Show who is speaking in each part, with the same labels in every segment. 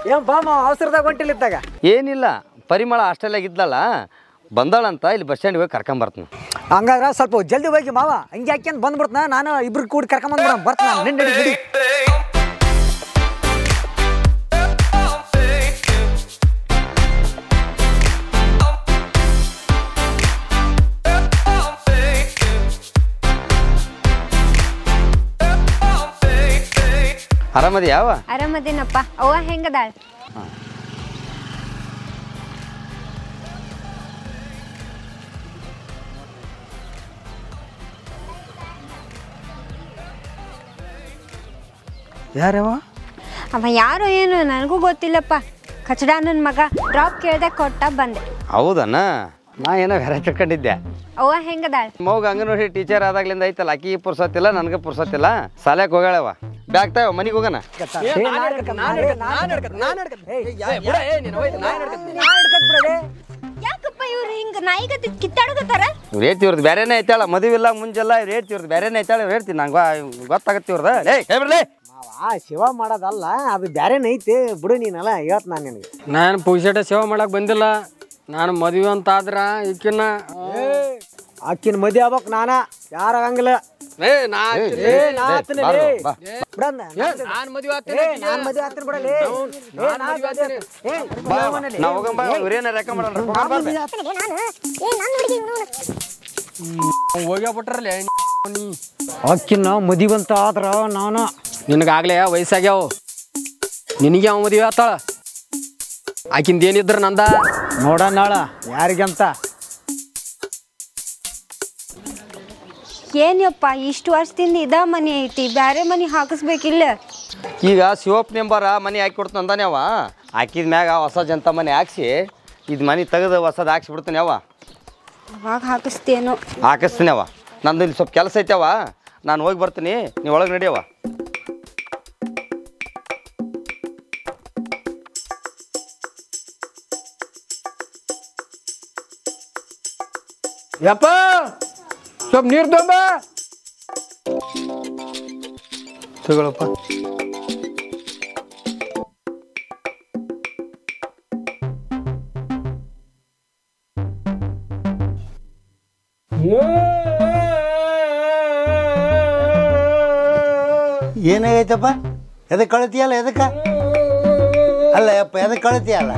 Speaker 1: ಏನ್ ಬಾ ಮಾವ ಅವಸರದಾಗ ಹೊಂಟಿಲಿದ್ದಾಗ
Speaker 2: ಏನಿಲ್ಲ ಪರಿಮಳ ಹಾಸ್ಟೆಲಾಗ ಇದ್ಲಲ್ಲ ಬಂದಾಳಂತ ಇಲ್ಲಿ ಬಸ್ ಸ್ಟ್ಯಾಂಡ್ ಹೋಗಿ ಕರ್ಕೊಂಬರ್ತೀನಿ
Speaker 1: ಹಂಗಾದ್ರೆ ಸ್ವಲ್ಪ ಜಲ್ದಿ ಹೋಗಿ ಮಾವ ಹಂಗೆ ಹಾಕ್ಯಂತ ಬಂದ್ಬಿಡ್ತಾನ ನಾನು ಇಬ್ರು ಕೂಡಿ ಕರ್ಕೊಂಬಂದ್ಬಿಡ ಬರ್ತಾನ ನಿಂಡಿ
Speaker 2: ಆರಾಮದಿ ಯಾವ
Speaker 3: ಆರಾಮದೇನಪ್ಪ ಅವ್ವ ಹೆಂಗದಾಳ
Speaker 1: ಯಾರವ
Speaker 3: ಅವ ಯಾರು ಏನು ನನಗೂ ಗೊತ್ತಿಲ್ಲಪ್ಪ ಕಚಡ ನನ್ನ ಮಗ ಡ್ರಾಪ್ ಕೇಳ್ದೆ ಕೊಟ್ಟ ಬಂದೆ
Speaker 2: ಹೌದಣ್ಣ ನಾ ಏನೋ ಬೇರೆ ತಿಳ್ಕೊಂಡಿದ್ದೆ
Speaker 3: ಅವ್ವ ಹೆಂಗದಾಳ
Speaker 2: ಮಗ ಅಂಗನವಾಡಿ ಟೀಚರ್ ಆದಾಗ್ಲಿಂದ ಐತಲ್ಲ ಆಕಿ ಪುರ್ಸತ್ತಿಲ್ಲ ನನಗೆ ಪುರ್ಸತ್ತಿಲ್ಲ ಸಾಲ್ಯಾಕ ಹೋಗ್ಯಾಳವ ಬ್ಯಾಗ್ ತಾವ ಮನೆಗೆ ಹೋಗೋಣ
Speaker 3: ಯಾಕಪ್ಪ ಇವ್ರು ಹಿಂಗ ನಾಯಿಗತಿ ಕಿತ್ತಾಡಕತ್ತಾರ
Speaker 2: ರೇಟ್ ಇವ್ರದ್ದು ಬೇರೆನೇ ಐತಾಳ ಮದುವಿಲ್ಲ ಮುಂಜೆಲ್ಲ ರೇಟ್ ಇವ್ರದ್ದು ಬೇರೆನೇ ಐತಾಳ ಹೇಳ್ತೀನಿ ನಂಗೆ ಗೊತ್ತಾಗತ್ತೆ ಇವ್ರದ ಹೇಳ್ಬಿಡ್ಲಿ
Speaker 1: ಮಾವ ಸೇವಾ ಮಾಡೋದಲ್ಲ ಅದು ಬ್ಯಾರೇನ ಐತಿ ಬಿಡು ನೀನಲ್ಲ ಹೇಳ್ತ ನಾನು ನಿನಗೆ
Speaker 4: ನಾನು ಪುಗ್ಸೇಟ ಸೇವೆ ಮಾಡಕ್ ಬಂದಿಲ್ಲ ನಾನು ಮದುವೆ ಅಂತ ಆದ್ರ ಈಕಿನ
Speaker 1: ಆಕಿನ ಮದಿ ಆಗ್ಬೇಕು ನಾನ ಯಾರ ಆಗಂಗಿಲ್ಲ
Speaker 4: ಹೋಗ್ಯಾಬಿಟ್ರಲ್ಲ
Speaker 1: ಆಕಿನ ಮದಿವಂತ ಆದ್ರ ನಾನು
Speaker 4: ನಿನಗಾಗ್ಲೇ ವಯಸ್ಸಾಗ್ಯಾವ ನಿನಗೆ ಅವ ಮದುವೆ ಆತಾಳ ಆಕಿಂದ ಏನಿದ್ರ ನಂದ
Speaker 1: ನೋಡ ನಾಳ ಯಾರಿಗಂತ
Speaker 3: ಏನಪ್ಪ ಇಷ್ಟು ವರ್ಷದಿಂದ ಇದ ಮನೆ ಐತಿ ಬ್ಯಾರೆ ಮನೆ ಹಾಕಿಸ್ಬೇಕಿಲ್ಲ
Speaker 2: ಈಗ ಶಿವಪ್ಪ ನೆಂಬರ ಮನೆ ಹಾಕಿ ಕೊಡ್ತಾನೆ ಅಂದಾನೆ ಅವ ಹಾಕಿದ ಮ್ಯಾಗ ಹೊಸ ಜನತ ಮನೆ ಹಾಕ್ಸಿ ಇದು ಮನೆ ತೆಗೆದು ಹೊಸದು ಹಾಕ್ಸಿಬಿಡ್ತಾನೆ ಅವ
Speaker 3: ಅವಾಗ ಹಾಕಿಸ್ತೇನೋ
Speaker 2: ಹಾಕಿಸ್ತೀನಿ ಅವ ನಂದು ಇಲ್ಲಿ ಸ್ವಲ್ಪ ಕೆಲಸ ಐತೆ ಅವ ನಾನು ಹೋಗಿ ಬರ್ತೀನಿ ನೀವು ಒಳಗೆ ನಡಿಯವ
Speaker 4: ಯಪ್ಪ ಸ್ವಲ್ಪ ನೀರು ತೊಂಬ
Speaker 2: ತಗೊಳಪ್ಪ
Speaker 5: ಏನಾಗೈತಪ್ಪ ಎದಕ್ಕೆ ಕಳತಿಯಲ್ಲ ಎದಕ್ಕೆ ಅಲ್ಲ ಯಪ್ಪ ಎದಕ್ಕೆ ಕಳತಿಯಲ್ಲ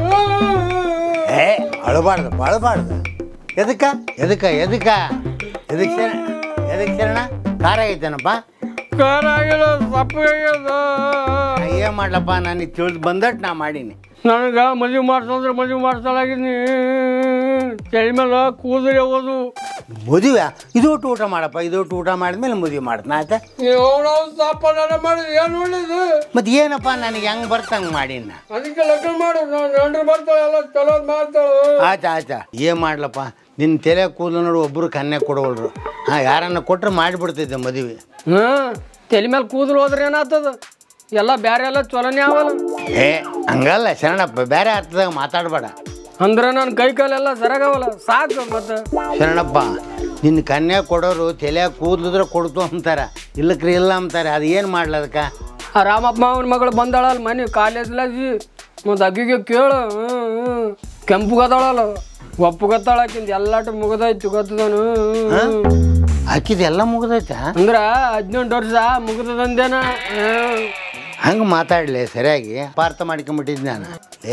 Speaker 5: ಏ ಅಳಬಾರ್ದಪ್ಪ ಅಳಬಾರ್ದು ಎದಕ್ಕೆ ಎದಕ್ಕೆ ಎದಕ್ಕೆ ಎದಕ್ಕೆ ಎದಕ್ಕೆ ಶರಣ ಖಾರ ಆಗೈತೇನಪ್ಪ
Speaker 4: ಖಾರ ಆಗಿಲ್ಲ ಸಪ್ಪಗಾಗ್ಯದ
Speaker 5: ಏನು ಮಾಡ್ಲಪ್ಪ ನನಗೆ ತಿಳಿದು ಬಂದಟ್ಟು ನಾ ಮಾಡೀನಿ
Speaker 4: ನನಗೆ ಮದುವೆ ಮಾಡ್ಸಂದ್ರೆ ಮದುವೆ ಮಾಡ್ಸಲಾಗಿನಿ ತಲೆ ಮೇಲೆ ಕೂದಲೇ ಹೋದು
Speaker 5: ಮದುವೆ ಇದೊಟ್ಟು ಊಟ ಮಾಡಪ್ಪ ಇದೊಟ್ಟು ಊಟ ಮಾಡಿದ್ಮೇಲೆ ಮದುವೆ ಮಾಡ್ತಾನ ಆಯ್ತಾ
Speaker 4: ಸಪ್ಪ ನನ್ನ ಮಾಡಿದ್ ಏನು ಒಳ್ಳೇದು
Speaker 5: ಮತ್ತು ಏನಪ್ಪ ನನಗೆ ಹೆಂಗೆ ಬರ್ತಂಗೆ ಮಾಡೀನಿ
Speaker 4: ಅದಕ್ಕೆ ಲಗ್ನ ಮಾಡು ನಾನು ಹೆಂಡ್ರು ಬರ್ತಾಳೆ ಎಲ್ಲ ಚಲೋ ಮಾಡ್ತಾಳೆ
Speaker 5: ಆಯ್ತಾ ಆಯ್ತಾ ಏನು ಮಾಡ್ಲಪ್ಪ ನಿನ್ನ ತಲೆ ಕೂದಲು ನೋಡಿ ಒಬ್ಬರು ಕನ್ಯಾ ಕೊಡವಲ್ರು ಹಾಂ ಯಾರನ್ನ ಕೊಟ್ಟರೆ ಮಾಡಿಬಿಡ್ತಿದ್ದೆ ಮದುವೆ
Speaker 4: ತಲೆ ಮೇಲೆ ಕೂದಲು ಹೋದ್ರೆ ಏನಾಗ್ತದ ಎಲ್ಲ ಬೇರೆ ಎಲ್ಲ ಚಲೋನೇ ಅವಲ್ಲ
Speaker 5: ಏ ಹಂಗಲ್ಲ ಶರಣಪ್ಪ ಬೇರೆ ಅರ್ಥದಾಗ ಮಾತಾಡಬೇಡ
Speaker 4: ಅಂದ್ರೆ ನನ್ನ ಕೈ ಕಾಲೆಲ್ಲ ಸರಾಗವಲ್ಲ ಸಾಕು ಮತ್ತೆ
Speaker 5: ಶರಣಪ್ಪ ನಿನ್ನ ಕನ್ಯಾ ಕೊಡೋರು ತಲೆ ಕೂದಲಿದ್ರೆ ಕೊಡ್ತು ಅಂತಾರೆ ಇಲ್ಲಕ್ರಿ ಇಲ್ಲ ಅಂತಾರೆ ಅದು ಏನು ಮಾಡ್ಲದಕ್ಕೆ
Speaker 4: ಆ ರಾಮಪ್ಪ ಮಾವನ ಮಗಳು ಬಂದಾಳಲ್ಲ ಮನೆ ಕಾಲೇಜ್ಲಾಗಿ ಮತ್ತು ಅಗ್ಗಿಗೆ ಕೇಳು ಕೆಂಪುಗದಾಳಲ್ಲ ಒಪ್ಪುಗತ್ತಾಳಕ್ಕಿಂತ ಎಲ್ಲಾಟ ಮುಗಿದೈತಿ ಗೊತ್ತದನು
Speaker 5: ಹಾಕಿದೆಲ್ಲ ಮುಗ್ದೈತ
Speaker 4: ಅಂದ್ರೆ 18 ವರ್ಷ ಮುಗಿದಂದೇನ
Speaker 5: ಹಂಗೆ ಮಾತಾಡಲಿ ಸರಿಯಾಗಿ ಪಾರ್ಥ ಮಾಡ್ಕೊಂಬಿಟ್ಟಿದ್ದು ನಾನು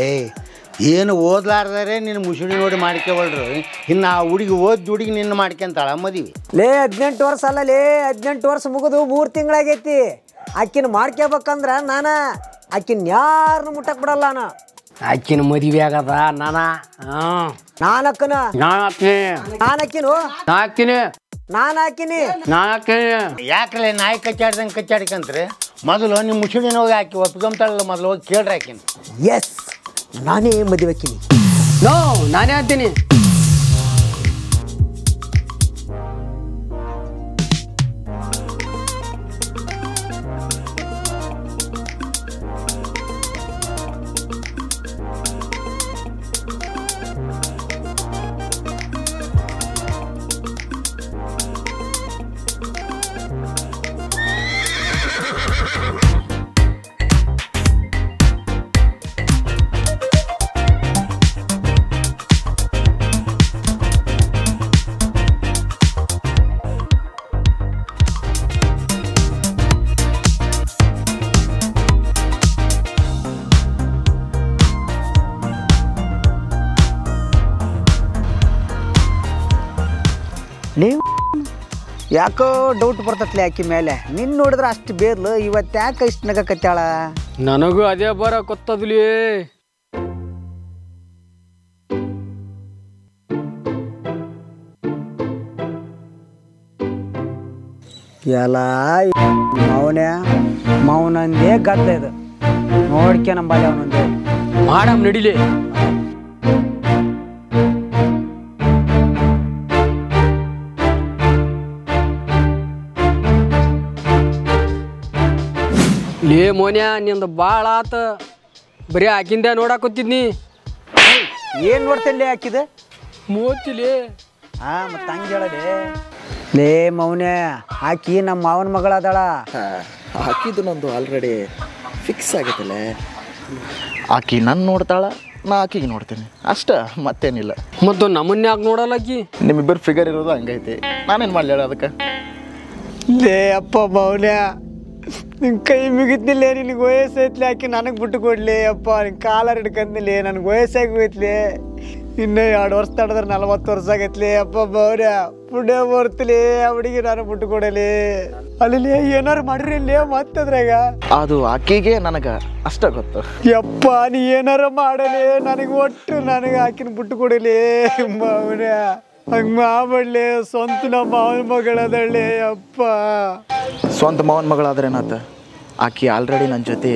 Speaker 5: ಏನು ಓದ್ಲಾರ್ದಾರೆ ನಿನ್ನ ಮುಸುಡಿ ನೋಡಿ ಮಾಡ್ಕೊವಲ್ರು ಇನ್ನು ಆ ಹುಡುಗಿ ಹುಡುಗಿ ನಿನ್ನ ಮಾಡ್ಕೊಂತಾಳ ಮದುವೆ
Speaker 1: ಲೇ 18 ವರ್ಷ ಅಲ್ಲ ಲೇ 18 ವರ್ಷ ಮುಗಿದು 3 ತಿಂಗಳಾಗೈತಿ ಆಕಿನ ಮಾಡ್ಕೋಬೇಕಂದ್ರ ನಾನು ಆಕಿನ ಯಾರನ್ನು ಮುಟ್ಟಕ್ ಬಿಡಲ್ಲ ನಾನು
Speaker 4: ಆಕಿನ ಮದುವೆ ಆಗದ
Speaker 1: ನಾನಕ್ಕನ ನಾನಕ್ಕಿನು ನಾನಾಕಿನಿ
Speaker 5: ಯಾಕಲೆ ನಾಯಿ ಕಚ್ಚಾಡ್ದಂಗೆ ಕಚ್ಚಾಡ್ಕಂತ್ರಿ ಮೊದಲು ನಿಮ್ಮ ಮುಸುಡಿನ ಹೋಗಿ ಹಾಕಿ ಒಪ್ಕೊಂತಾಳಲ್ಲ ಮೊದಲು ಹೋಗಿ ಕೇಳ್ರಿ ಹಾಕಿನಿ
Speaker 1: ಎಸ್ ನಾನೇ ಮದುವೆ ಹಾಕಿನಿ
Speaker 4: ನಾನೇ ಹಾಕ್ತೀನಿ
Speaker 1: ನೀವು ಯಾಕೋ ಡೌಟ್ ಬರ್ತತ್ಲೆ ಆಕಿ ಮೇಲೆ ನಿನ್ನ ನೋಡಿದ್ರೆ ಅಷ್ಟು ಬೇರ್ಲು ಇವತ್ತು ಯಾಕೆ ಇಷ್ಟು ನಗಕತ್ತಾಳ?
Speaker 4: ನನಗೂ ಅದೇ ಬರ ಗೊತ್ತದ್ಲಿ.
Speaker 1: ಎಲ್ಲ ಮೌನಂದೇ ಗದ್ದ ಇದು ನೋಡ್ಕೆ ನಂಬಲ್ಲಿ ಅವನೊಂದು
Speaker 4: ಮಾಡಮ್ ನಡಿಲಿ. ಲೇ ಮೋನ್ಯ ನಿಂದು ಭಾಳ ಆತ, ಬರೀ ಆಕಿಂದ ನೋಡಾಕೊತಿದ್ನಿ.
Speaker 1: ಏನು ನೋಡ್ತೇನೆ ಹಾಕಿದೆ
Speaker 4: ಮೂತಿಲಿ.
Speaker 1: ಮತ್ತು ಹಂಗೆ ಹೇಳಲಿ ಲೇ ಮೌನೆ, ಆಕಿ ನಮ್ಮ ಮಾವನ ಮಗಳದಾಳ.
Speaker 6: ಆಕಿದು ನಂದು ಆಲ್ರೆಡಿ ಫಿಕ್ಸ್ ಆಗೈತಲ್ಲ. ಆಕಿ ನನ್ನ ನೋಡ್ತಾಳ, ನಾ ಆಕಿಗೆ ನೋಡ್ತೀನಿ ಅಷ್ಟ, ಮತ್ತೇನಿಲ್ಲ.
Speaker 4: ಮತ್ತು ನಮ್ಮನ್ನ ಯಾಕೆ ನೋಡಲ್ಲ ಆಕಿ?
Speaker 6: ನಿಮ್ಮಿಬ್ಬರು ಫಿಗರ್ ಇರೋದು ಹಂಗೈತಿ, ನಾನೇನು ಮಾಡಲಿ ಹೇಳ ಅದಕ್ಕೆ.
Speaker 1: ಲೇ ಅಪ್ಪ ಮೌನ್ಯ, ನಿನ್ನ ಕೈ ಮುಗಿದ್ನಿಲ್ಲ, ನಿನಗೆ ವಯಸ್ಸೈತ್ಲಿ, ಆಕಿ ನನಗೆ ಬಿಟ್ಟು ಕೊಡ್ಲಿ ಅಪ್ಪ. ನಿನ್ನ ಕಾಲರ್ ಹಿಡ್ಕಂದಿಲ್ಲ, ನನಗೆ ವಯಸ್ಸಾಗಿ ಹೋಯ್ತ್ಲಿ. ಇನ್ನೂ 2 ವರ್ಷ ತಡೆದ್ರೆ 40 ವರ್ಷ ಆಗೈತ್ಲಿ ಅಪ್ಪ ಮೌನ್ಯ. ಪುಣ್ಯ ಬರ್ತಿಲಿ ಆ ಹುಡುಗಿ ನಾನು ಬಿಟ್ಟು ಕೊಡಲಿ. ಅಲ್ಲಿ ಏನಾರು ಮಾಡಿರಿ ಇಲ್ಲಿ ಮತ್ತದ್ರಾಗ
Speaker 6: ಅದು ಆಕಿಗೆ ನನಗೆ ಅಷ್ಟ ಗೊತ್ತು.
Speaker 1: ಯಪ್ಪ ನೀ ಏನಾರ ಮಾಡಲಿ, ನನಗೆ ಒಟ್ಟು ನನಗೆ ಆಕಿನ ಬಿಟ್ಟು ಕೊಡಲಿ ಮೌನ್ಯ. ಹಂಗೆ ಮಾಡಲಿ, ಸ್ವಂತ ನಮ್ಮ ಮಾವನ ಮಗಳದಳ್ಳಿ ಅಪ್ಪ.
Speaker 6: ಸ್ವಂತ ಮಾವನ ಮಗಳಾದ್ರೇನಾತ, ಆಕಿ ಆಲ್ರೆಡಿ ನನ್ನ ಜೊತೆ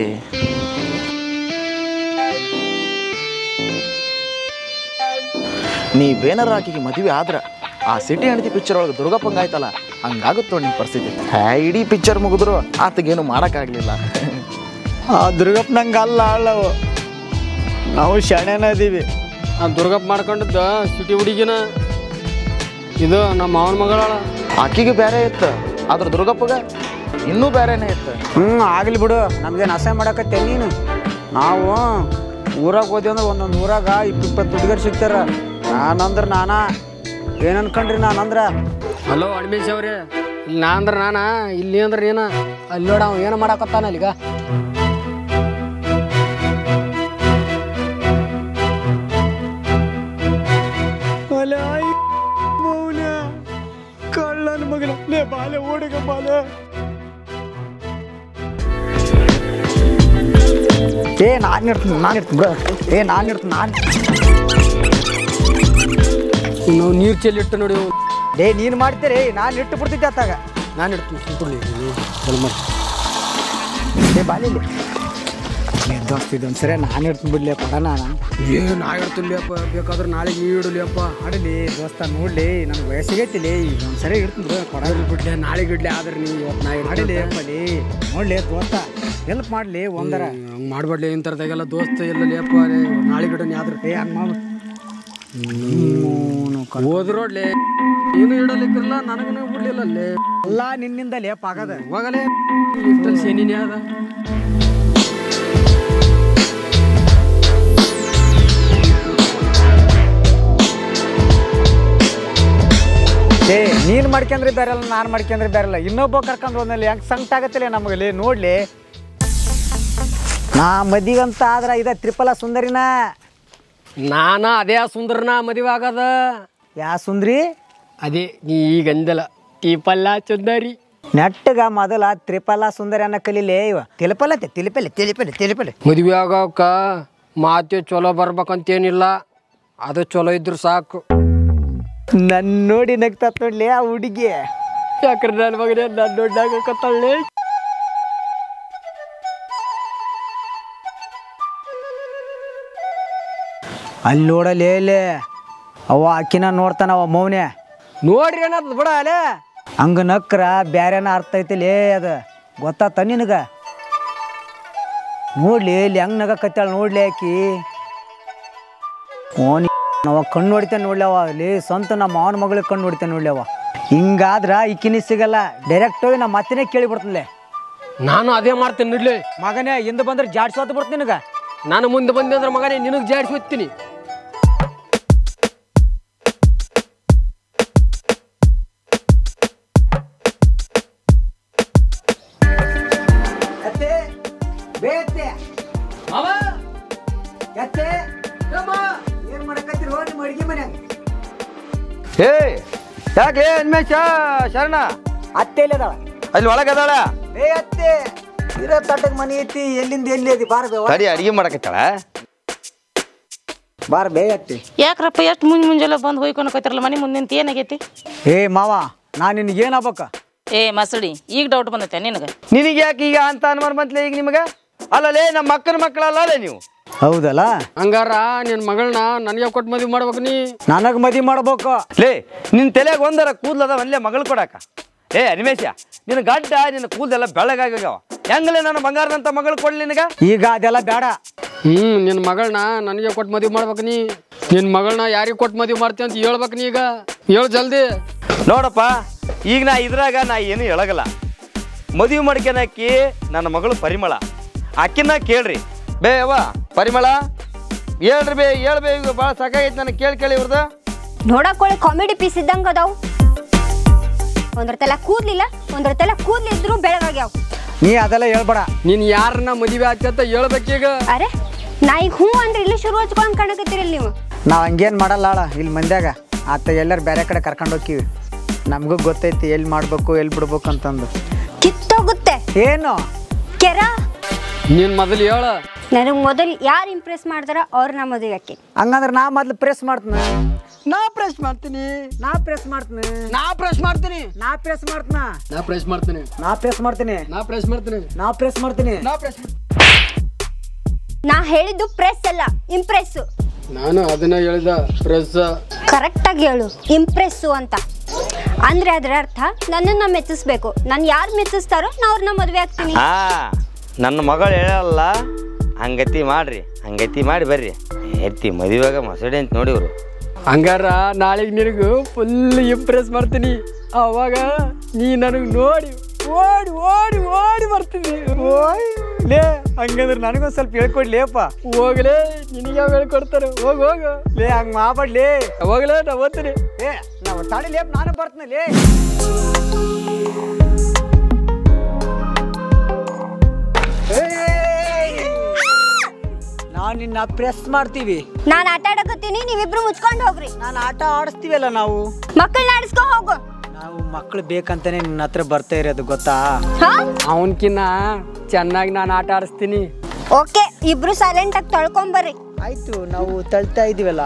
Speaker 6: ನೀವೇನಾರ ಆಕಿಗೆ ಮದುವೆ ಆದ್ರೆ ಆ ಸಿಟಿ ಹೆಂಡತಿ ಪಿಕ್ಚರ್ ಒಳಗೆ ದುರ್ಗಪ್ಪಂಗೆ ಆಯ್ತಲ್ಲ, ಹಂಗಾಗುತ್ತೆ ನಿಮ್ಮ ಪರಿಸ್ಥಿತಿ. ಇಡೀ ಪಿಕ್ಚರ್ ಮುಗಿದ್ರು ಆತಗೇನು ಮಾಡೋಕ್ಕಾಗಲಿಲ್ಲ.
Speaker 1: ಆ ದುರ್ಗಪ್ಪ ನಂಗೆ ಅಲ್ಲ ಅಲ್ಲವು, ನಾವು ಶಾಣೆನ ಇದೀವಿ.
Speaker 4: ಆ ದುರ್ಗಪ್ಪ ಮಾಡ್ಕೊಂಡಿದ್ದ ಸಿಟಿ ಹುಡುಗಿನ, ಇದು ನಮ್ಮ ಮಾವನ ಮಗಳ.
Speaker 6: ಆಕಿಗೆ ಬೇರೆ ಇತ್ತು, ಆದ್ರೆ ದುರ್ಗಪ್ಪಗ ಇನ್ನೂ ಬೇರೆನೇ ಇತ್ತು.
Speaker 1: ಆಗಲಿ ಬಿಡು, ನಮ್ಗೇನು ಅಸಹ್ಯ ಮಾಡಕತ್ತೆ ನೀನು. ನಾವು ಊರಾಗ ಹೋದ್ವಿ ಅಂದ್ರೆ ಒಂದೊಂದು ಊರಾಗ 20-20 ಹುಡುಗರು ಸಿಗ್ತಾರ. ನಾನಂದ್ರೆ ನಾನಾ ಏನು ಅನ್ಕೊಂಡ್ರಿ? ನಾನಂದ್ರೆ
Speaker 4: ಹಲೋ ಅಡ್ಮೇಶ್ ಅವ್ರೆ, ಇಲ್ಲಿ ನಾ ಅಂದ್ರೆ ನಾನಾ, ಇಲ್ಲಿ ಅಂದ್ರೆ ಏನ? ಅಲ್ಲಿ ನೋಡ ಅವ ಏನು ಮಾಡಾಕತ್ತಾನ ಅಲ್ಲಿಗ.
Speaker 1: ಕಳ್ಳನ ಮಗನ ಬಾಲೆ ಓಡಿಗ ಬಾಲೆ. ನಾನು ಇರ್ತೀನಿ ಬಿಡು. ನಾನು ಇರ್ತೀನಿ.
Speaker 4: ನಾವು ನೀರು ಚೆಲ್ಲಿಟ್ಟು ನೋಡಿ.
Speaker 1: ನೀನು ಮಾಡ್ತೀರಿ, ನಾನು ಇಟ್ಟು ಬಿಡ್ತಿದ್ದೆ ಅತ್ತಾಗ.
Speaker 4: ನಾನು ಇಡ್ತೀನಿ ಸುಂಕುಡ್ಲಿ
Speaker 1: ಬಾಲಿ ದೋಸ್ತ ಇದೊಂದು ಸರಿ ನಾನು ಇಡ್ತೀನಿ ಬಿಡ್ಲಿ ಕೊಡ. ನಾನು
Speaker 4: ನಾ ಇಡ್ತೀನಿ ಅಪ್ಪ, ಬೇಕಾದ್ರೆ ನಾಳೆ ನೀರು ಇಡಲಿ ಅಪ್ಪ.
Speaker 1: ಆಡಲಿ ದೋಸ್ತ, ನೋಡ್ಲಿ ನನಗೆ ವಯಸ್ಸಿಗೈತಿಲಿ, ಇದೊಂದು ಸರಿ ಇಡ್ತೀನಿ ಕೊಡ
Speaker 4: ಬಿಡ್ಲಿ, ನಾಳೆಗೆ ಇಡ್ಲಿ. ಆದ್ರೆ ನೀವು ಇವತ್ತು ನಾ
Speaker 1: ಆಡಲಿ ಅಪ್ಪಲಿ, ನೋಡ್ಲಿ ದೋಸ್ತ ಹೆಲ್ಪ್ ಮಾಡಲಿ ಒಂದರ.
Speaker 4: ಹಂಗೆ ಮಾಡ್ಬಾಡ್ಲಿ, ಇಂಥರದಾಗೆಲ್ಲ ದೋಸ್ತ ಎಲ್ಲಲ್ಲಿ ಅಪ್ಪ. ನಾಳೆಗೆ ಇಡೋಣ ಆದ್ರೆ
Speaker 1: ಹಂಗೆ ಮಾಡು.
Speaker 4: ಹೋದ್ರೋಡ್ಲಿ, ನೀನು ಇಡಲಿಕ್ಕಿರಲ್ಲ, ನನಗೂ ಬಿಡ್ಲಿಲ್ಲ ಅಲ್ಲೇ.
Speaker 1: ಎಲ್ಲ ನಿನ್ನಿಂದ ಲೇಪ್ ಆಗದ.
Speaker 4: ಹೋಗಲೇ ಇಷ್ಟಲ್ಲಿ ಶನಿನೇ ಅದ.
Speaker 1: ನೀನು ಮಾಡ್ಕೊಂಡ್ರೆ ಬೇರೆಲ್ಲ, ನಾನು ಮಾಡ್ಕೊಂಡ್ರೆ ಬೇರೆಲ್ಲ. ಇನ್ನೊಬ್ಬ ಕರ್ಕೊಂಡು ಹೋದ್ಮೇಲೆ ಹೆಂಗೆ ಸಂಕಟ ಆಗತ್ತಿಲ್ಲ ನಮಗಲ್ಲಿ. ನೋಡ್ಲಿ, ನಾ ಮದಿಗಂತ ಆದ್ರೆ ಇದ ತ್ರಿಪಲ ಸುಂದರಿನ.
Speaker 4: ನಾನ ಅದೇ ಸುಂದರನ ಮದುವೆ ಆಗದ.
Speaker 1: ಯಾ ಸುಂದ್ರಿ?
Speaker 4: ಅದೇ ನೀ ಈಗ ಅಂದಲ್ಲ, ತ್ರಿಪಲ್ಲ ಸುಂದರಿ.
Speaker 1: ನೆಟ್ಟಗ ಮೊದಲ ತ್ರಿಪಲ ಸುಂದರಿ ಅನ್ನೋ ಕಲೀಲಿ. ಇವ ತಿಲಿಪಲೆ
Speaker 4: ಮದುವೆ ಆಗೋಕ ಮಾತೆ ಚಲೋ ಬರ್ಬೇಕಂತೇನಿಲ್ಲ, ಅದು ಚಲೋ ಇದ್ರು ಸಾಕು.
Speaker 1: ನನ್ನ ನೋಡಿ ನಗ್ತಾತ್ ನೋಡ್ಲಿ ಆ ಹುಡುಗಿ.
Speaker 4: ಯಾಕ್ರೆ ನನ್ನ ಮಗನೇ ನನ್ನ ನೋಡ್ಲಾಗತ್ತಳ್ಳಿ.
Speaker 1: ಅಲ್ಲಿ ನೋಡಲಿ ಇಲ್ಲಿ ಅವ ಆಕಿನ ನೋಡ್ತಾನ ಅವ ಮೌನೆ.
Speaker 4: ನೋಡ್ರಿ ಏನದ ಬಿಡ ಅಲ್ಲೇ.
Speaker 1: ಹಂಗ ನಕ್ರ ಬ್ಯಾರೇನ ಅರ್ಥ ಐತಿಲಿ, ಅದು ಗೊತ್ತಾತ ನಿನಗ? ನೋಡ್ಲಿ ಇಲ್ಲಿ ಹೆಂಗ್ ನಗಕತ್ತಾಳ ನೋಡ್ಲಿ ಆಕಿ. ಓನಿ ಅವ ಕಣ್ಣು ಹೊಡಿತಾನೆ ನೋಡ್ಲಿ ಅವ. ಅಲ್ಲಿ ಸ್ವಂತ ನಮ್ಮ ಮಾವನ ಮಗಳಿಗೆ ಕಣ್ಣು ಹೊಡಿತಾನೆ ನೋಡ್ಲಿ ಅವ. ಹಿಂಗಾದ್ರ ಈಕಿನಿ ಸಿಗಲ್ಲ, ಡೈರೆಕ್ಟ್ ಹೋಗಿ ನಮ್ಮ ಮತ್ತಿನೇ ಕೇಳಿ ಬಿಡ್ತಾನೆ.
Speaker 4: ನಾನು ಅದೇ ಮಾಡ್ತೀನಿ ನೋಡ್ಲಿ.
Speaker 1: ಮಗನೇ ಹಿಂದೆ ಬಂದ್ರೆ ಜಾಡ್ಸೋದು ಬಿಡ್ತೀನಿ ನಿನಗ.
Speaker 4: ನಾನು ಮುಂದೆ ಬಂದೆ ಅಂದ್ರೆ ಮಗನೇ ನಿನಗೆ ಜಾಡಿಸಿ ಹೋಗ್ತೀನಿ.
Speaker 6: ಹೇ
Speaker 2: ಯಾಕೆ ಅನ್ಮೇಶ ಶರಣ
Speaker 1: ಅತ್ತೆ ಇಲ್ಲದಾಳ
Speaker 2: ಅಲ್ಲಿ ಒಳಗದಾಳ
Speaker 1: ಏ ಅತ್ತೆ ಇರೋ ತಟ್ಟಕ್ಕೆ ಮನೆ ಐತಿ ಎಲ್ಲಿಂದ ಎಲ್ಲಿ ಐತಿ ಬಾರ ಬೇ
Speaker 2: ತಡಿ ಅಡಿಗೆ ಮಾಡಕತ್ತಾಳ
Speaker 1: ಬಾರ ಬೇ ಅತ್ತೆ.
Speaker 7: ಯಾಕ್ರಪ್ಪ ಎಷ್ಟು ಮುಂಜಾನೆ ಬಂದು ಹೋಯ್ಕೊಳಕತ್ತಿರಲ್ಲ ಮನೆ ಮುಂದಿಂತ ಏನಾಗೈತಿ?
Speaker 1: ಏ ಮಾವ ನಾನು ನಿನಗೆ ಏನಾಗ್ಬೇಕ?
Speaker 7: ಏ ಮಸಡಿ ಈಗ ಡೌಟ್ ಬಂದೈತೆ ನಿನಗೆ?
Speaker 2: ನಿನಗೆ ಯಾಕೆ ಈಗ ಅಂತ ಅನುಮಾನ ಬಂತಲೇ ಈಗ ನಿಮಗೆ? ಅಲ್ಲಲೇ ನಮ್ಮ ಮಕ್ಕನ ಮಕ್ಕಳಲ್ಲೇ ನೀವು.
Speaker 1: ಹೌದಲ್ಲ,
Speaker 4: ಹಂಗಾರ ನಿನ್ನ ಮಗಳನ್ನ ನನಗೆ ಕೊಟ್ಟು ಮದುವೆ ಮಾಡ್ಬೇಕು ನೀ.
Speaker 1: ನನಗೆ ಮದುವೆ ಮಾಡ್ಬೇಕು.
Speaker 2: ಲೇ ನಿನ್ನ ತಲೆಗೆ ಒಂದರ ಕೂದಲದ ಒಂದೇ ಮಗಳು ಕೊಡಾಕ. ಏ ಅನಿಮೇಶ ನಿನ್ನ ಗಡ್ಡ ನಿನ್ನ ಕೂದಲೆಲ್ಲ ಬೆಳಗಾಗ್ಯಾವ. ಹೆಂಗಲೇ ನನ್ನ ಬಂಗಾರದಂತ ಮಗಳು ಕೊಡ್ಲಿ ನಿನಗ?
Speaker 1: ಈಗ ಅದೆಲ್ಲ ಬೇಡ.
Speaker 4: ನಿನ್ನ ಮಗಳನ್ನ ನನಗೆ ಕೊಟ್ಟು ಮದುವೆ ಮಾಡ್ಬೇಕು ನೀ. ನಿನ್ನ ಮಗಳನ್ನ ಯಾರಿಗೆ ಕೊಟ್ಟು ಮದುವೆ ಮಾಡ್ತೀವಿ ಅಂತ ಹೇಳ್ಬೇಕು ನೀ. ಈಗ ಹೇಳು ಜಲ್ದಿ.
Speaker 2: ನೋಡಪ್ಪ ಈಗ ನಾ ಇದ್ರಾಗ ನಾ ಏನು ಹೇಳಗಲ್ಲ. ಮದುವೆ ಮಾಡ್ಕೊಳಕ್ಕಿ ನನ್ನ ಮಗಳು ಪರಿಮಳ. ಆಕಿನ ಕೇಳ್ರಿ ಬೇ ಅವ್ವ ಪರಿಮಳ ಹೇಳ್ರಿ ಬೇ ಹೇಳ್ಬೇ. ಈಗ ಭಾಳ ಸಾಕಾಗೈತಿ ನನಗೆ ಕೇಳಿ ಇವ್ರದ.
Speaker 3: ನೋಡಕ್ಕೊಳ್ಳಿ ಕಾಮಿಡಿ ಪೀಸ್ ಇದ್ದಂಗ ಅದಾವು. ಒಂದ್ರ ತಲೆ ಕೂದ್ಲಿಲ್ಲ, ಒಂದ್ರ ತಲೆ ಕೂದ್ಲಿದ್ರು ಬೆಳಗಾಗ್ಯಾವ.
Speaker 1: ನೀ ಅದೆಲ್ಲ ಹೇಳ್ಬೇಡ.
Speaker 4: ನೀನು ಯಾರನ್ನ ಮದುವೆ ಆಗ್ತಂತ ಹೇಳ್ಬೇಕೀಗ.
Speaker 3: ಅರೆ ನಾ ಈಗ ಹ್ಞೂ ಅಂದ್ರೆ ಇಲ್ಲಿ ಶುರು ಹಚ್ಕೊಂಡ್ ಕಾಣಕತ್ತೀರಲ್ಲ ನೀವು.
Speaker 1: ನಾವು ಹಂಗೇನು ಮಾಡಲ್ಲ ಇಲ್ಲಿ ಮಂದ್ಯಾಗ. ಆತ ಎಲ್ಲರೂ ಬೇರೆ ಕಡೆ ಕರ್ಕೊಂಡು ಹೋಗ್ತೀವಿ. ನಮಗೂ ಗೊತ್ತೈತಿ ಎಲ್ಲಿ ಮಾಡ್ಬೇಕು ಎಲ್ಲಿ ಬಿಡ್ಬೇಕು ಅಂತಂದು.
Speaker 3: ಕಿತ್ತೋಗುತ್ತೆ
Speaker 1: ಏನು
Speaker 3: ಕೆರ.
Speaker 4: ನೀನು ಮೊದಲು ಹೇಳ.
Speaker 3: ನನಗೆ ಮೊದಲು ಯಾರು ಇಂಪ್ರೆಸ್ ಮಾಡ್ತಾರ ಅವ್ರನ್ನ ಮದುವೆ ಹಾಕಿ.
Speaker 1: ಹಂಗಂದ್ರೆ ನಾ ಮೊದ್ಲು ಪ್ರೆಸ್ ಮಾಡ್ತೀನಿ. ನಾ ಪ್ರೆಸ್ ಮಾಡ್ತೀನಿ. ನಾ ಪ್ರೆಸ್ ಮಾಡ್ತೀನಿ.
Speaker 4: ನಾ ಪ್ರೆಸ್ ಮಾಡ್ತೀನಿ.
Speaker 1: ನಾ ಪ್ರೆಸ್ ಮಾಡ್ತೀನಿ.
Speaker 4: ನಾ ಪ್ರೆಸ್ ಮಾಡ್ತೀನಿ.
Speaker 1: ನಾ ಪ್ರೆಸ್ ಮಾಡ್ತೀನಿ.
Speaker 4: ನಾ ಪ್ರೆಸ್ ಮಾಡ್ತೀನಿ.
Speaker 1: ನಾ ಪ್ರೆಸ್ ಮಾಡ್ತೀನಿ.
Speaker 4: ನಾ ಪ್ರೆಸ್.
Speaker 3: ನಾ ಹೇಳಿದ್ದು ಪ್ರೆಸ್ ಅಲ್ಲ ಇಂಪ್ರೆಸ್.
Speaker 4: ನಾನು ಅದನ್ನ ಹೇಳಿದ ಪ್ರೆಸ್.
Speaker 3: ಕರೆಕ್ಟಾಗಿ ಹೇಳು ಇಂಪ್ರೆಸ್ಸು ಅಂತ. ಅಂದ್ರೆ ಅದರ ಅರ್ಥ ನನ್ನನ್ನು ಮೆಚ್ಚಿಸ್ಬೇಕು. ನಾನು ಯಾರು ಮೆಚ್ಚಿಸ್ತಾರೋ ನಾ ಅವ್ರನ್ನ ಮದುವೆ ಆಗ್ತೀನಿ.
Speaker 2: ಹಾ ನನ್ನ ಮಗಳು ಹೇಳಲ್ಲ ಹಂಗತಿ ಮಾಡ್ರಿ. ಹಂಗತಿ ಮಾಡಿ ಬರ್ರಿ ಎತ್ತಿ ಮದುವೆಗ ಮಸಡಿ ಅಂತ ನೋಡಿವ್ರು.
Speaker 4: ಹಂಗಾರ ನಾಳೆಗೆ ನಿನಗೂ ಫುಲ್ ಇಂಪ್ರೆಸ್ ಮಾಡ್ತೀನಿ. ಅವಾಗ ನೀ ನನಗೆ ನೋಡಿ ಓಡಿ ಓಡಿ ಓಡಿ ಬರ್ತೀನಿ.
Speaker 1: ಓಯ್ ಲೇ ಹಂಗಂದ್ರೆ ನನಗೊಂದು ಸ್ವಲ್ಪ ಹೇಳ್ಕೊಡ್ಲೇಪ್ಪ.
Speaker 4: ಹೋಗ್ಲೇ ನಿನಗೆ ಯಾವ ಹೇಳ್ಕೊಡ್ತಾರೆ. ಹೋಗು ಹೋಗು.
Speaker 1: ಲೇ ಹಂಗೆ ಮಾಡ್ಲಿ.
Speaker 4: ಹೋಗ್ಲೇ ನಾ ಓದ್ತೀನಿ.
Speaker 1: ಏ ನಾವು ತಾಳಿ ಲೇಪ್ ನಾನು ಬರ್ತೀನಿ. ಲೇ ನಾವು ನಿನ್ನ ಪ್ರೆಸ್ ಮಾಡ್ತೀವಿ.
Speaker 3: ನಾನು ಆಟ ಆಡಕತ್ತೀನಿ, ನೀವಿಬ್ರು ಮುಚ್ಕೊಂಡು ಹೋಗ್ರಿ.
Speaker 1: ನಾನು ಆಟ ಆಡಿಸ್ತೀವಲ್ಲ ನಾವು.
Speaker 3: ಮಕ್ಕಳನ್ನ ಆಡಿಸ್ಕೊ ಹೋಗು.
Speaker 1: ನಾವು ಮಕ್ಕಳು ಬೇಕಂತಾನೆ ನಿನ್ನ ಹತ್ರ ಬರ್ತಾ ಇರೋದು ಗೊತ್ತಾ?
Speaker 4: ಅವನ್ಕಿನ್ನ ಚೆನ್ನಾಗಿ ನಾನು ಆಟ ಆಡಿಸ್ತೀನಿ.
Speaker 3: ಓಕೆ ಇಬ್ರು ಸೈಲೆಂಟ್ ಆಗಿ ತೊಳ್ಕೊಂಬರ್ರಿ.
Speaker 1: ಆಯ್ತು ನಾವು ತಳ್ತಾ ಇದೀವಲ್ಲ.